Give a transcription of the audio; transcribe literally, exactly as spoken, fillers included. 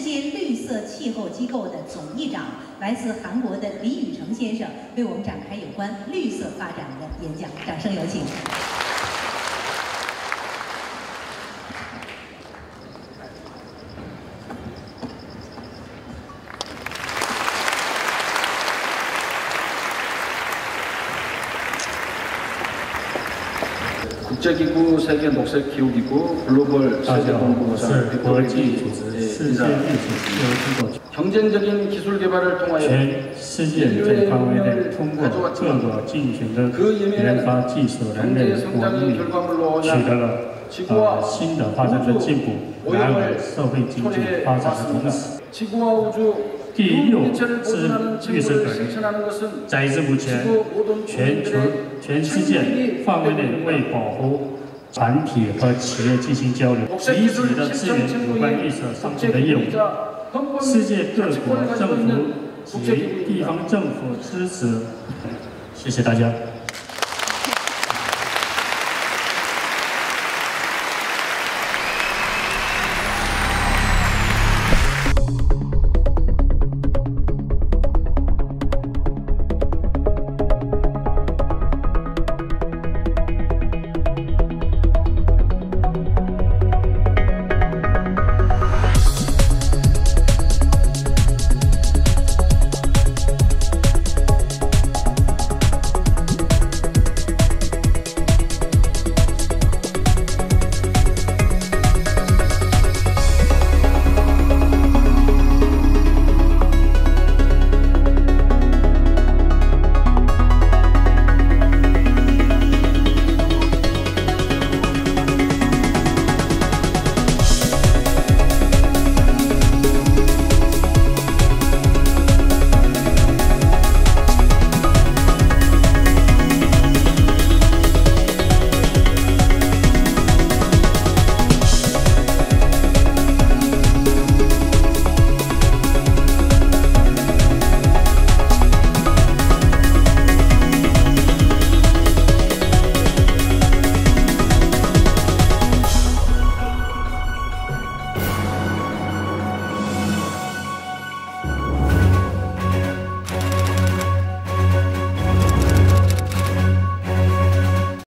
界绿色气候机构的总议长，来自韩国的李宇成先生，为我们展开有关绿色发展的演讲。掌声有请。 국제기구 세계 녹색기후기구 글로벌 세계본부장 백도백이 인사드립니다. 경쟁적인 기술 개발을 통하여 인류의 영향을 가져왔지만 그 예매는 경제 성장의 결과물로 얻은 지구와 우주 오염을 초래해 왔습니다. 지구와 우주 第六是绿色革命，在日目前，全球全世界范围内为保护团体和企业进行交流，积极的支援有关绿色上升的业务。世界各国政府及地方政府支持，谢谢大家。